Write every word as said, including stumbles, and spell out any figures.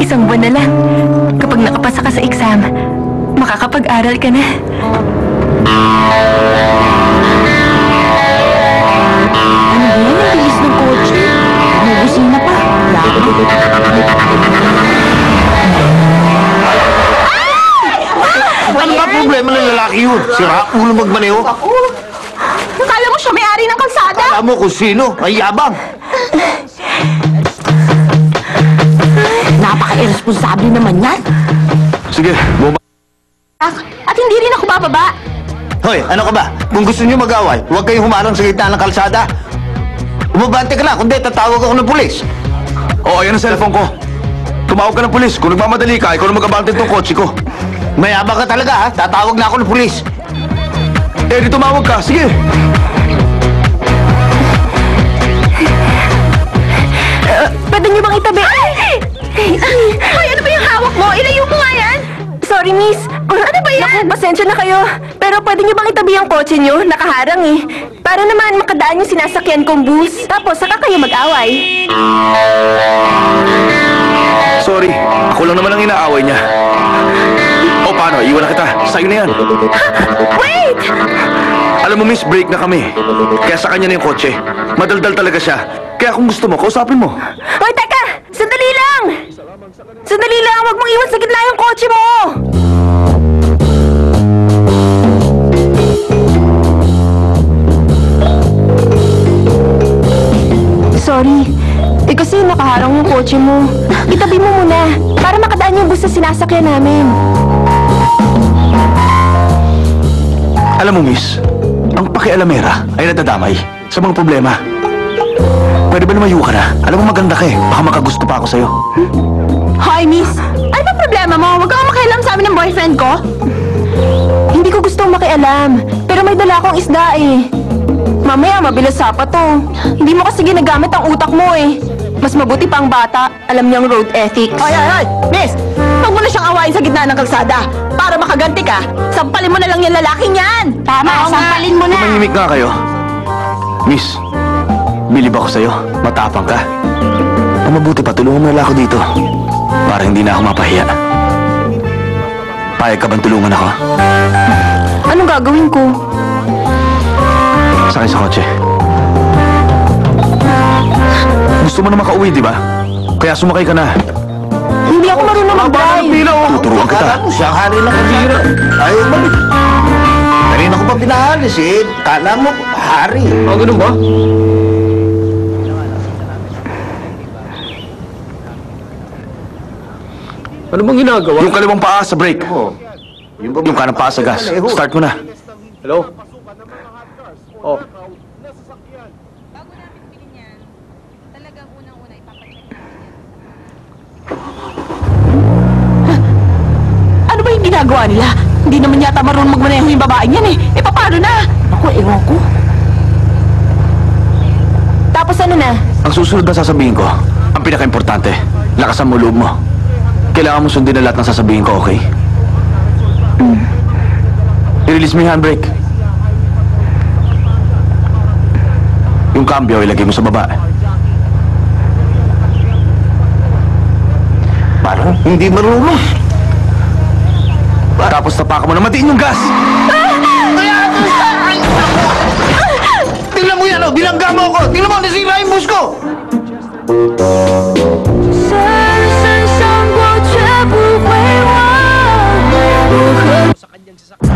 Isang buwan na lang. Kapag nakapasa ka sa exam, makakapag-aral ka na. Ano ba yan? Ang bilis ng kotse. Nagusin na pa. Ano ba problema ng lalaki yun? Sira ulo magmaneho? Akala mo siya may-ari ng kalsada? Alam mo kung sino? Ay yabang. Napaka-irresponsable naman yan. Sige, bumaba. At hindi rin ako bababa. Hoy, ano ka ba? Kung gusto niyo mag-away, huwag kayong humarang sa gitna ng kalsada. Umabante ka na, kundi tatawag ako ng pulis. Oo, ayan ang cellphone ko. Tumawag ka ng pulis. Kung nagmamadali ka, ikaw na mag-abante itong kotse ko. Mayabang ka talaga, ha? Tatawag na ako ng pulis. Eh, di tumawag ka. Sige. Uh, pwede niyo bang itabi? Hoy, ano ba yung hawak mo? Ilayo mo nga yan. Sorry, miss. Ano ba yan? Naku, pasensya na kayo. Pero pwede niyo bang itabi ang kotse niyo? Nakaharang eh. Para naman makadaan yung sinasakyan kong bus. Tapos saka kayo mag-away. Sorry, ako lang naman ang inaaway niya. O paano, iwan na kita. Sa'yo na yan. Wait! Alam mo, miss, break na kami. Kaya sa kanya na yung kotse. Madaldal talaga siya. Kaya kung gusto mo, kausapin mo. Hoy, teka! Sandali lang! Sandali lang! Huwag mong iwan sa gitna yung kotse mo! Sorry. Eh kasi nakaharang yung kotse mo. Itabi mo muna para makadaan yung bus na sinasakyan namin. Alam mo, miss, ang pakialamera ay nadadamay sa mga problema. Pwede ba lumayo ka na? Alam mo, maganda ka eh. Baka makagusto pa ako sa'yo. Hoy, miss. Ano ba problema mo? Huwag kang makialam sa amin ng boyfriend ko. Hindi ko gustong makialam, pero may dala akong isda eh. Mamaya, mabilis sapa to. Hindi mo kasi ginagamit ang utak mo eh. Mas mabuti pa ang bata. Alam niyang road ethics. Hoy, hoy, hoy! Miss! Huwag mo na siyang awayin sa gitna ng kalsada. Para makaganti ka, sampalin mo na lang yung lalaking yan! Tama, sampalin mo na! Tumahimik nga kayo. Miss, bilib ako sa'yo. Matapang ka. Ang mabuti pa, tulungan mo na lang ako dito. Para hindi na ako mapahiya. Payag ka bang tulungan ako? Anong gagawin ko? Sakay sa kotse. Gusto mo na makauwi, di ba? Kaya sumakay ka na. Hindi ako marunong mag-drive. Tuturuan kita. Akala mo, siya ang hari ng kabira. Ayaw ba? Kanina ko pa pinahalis eh. Kala mo, hari. Oh, ganun ba? Ano bang ginagawa? Yung kaliwang paa sa brake. Oh. Yung, yung kanang paa sa gas. Start mo na. Hello? Oh. Bago namin bilhin yan, talagang unang-una ipapacheck namin yan. Ano ba yung ginagawa nila? Hindi naman yata marunong magmaneho yung babaeng yan eh. E paano na? Ako, ewan ko. Tapos ano na? Ang susunod na sasabihin ko, ang pinaka-importante, lakasan mo loob mo. Kailangan mo sundin na lahat ng sasabihin ko, okay? Mm. I-release mo yung handbrake. Yung cambio, ilagay mo sa baba. Parang hindi marunong. Tapos tapakan mo na matiin yung gas! Tingnan mo yan, oh. Bilangga mo ako. Tingnan mo, nasira yung bus ko. 三生相过，却不会忘。我和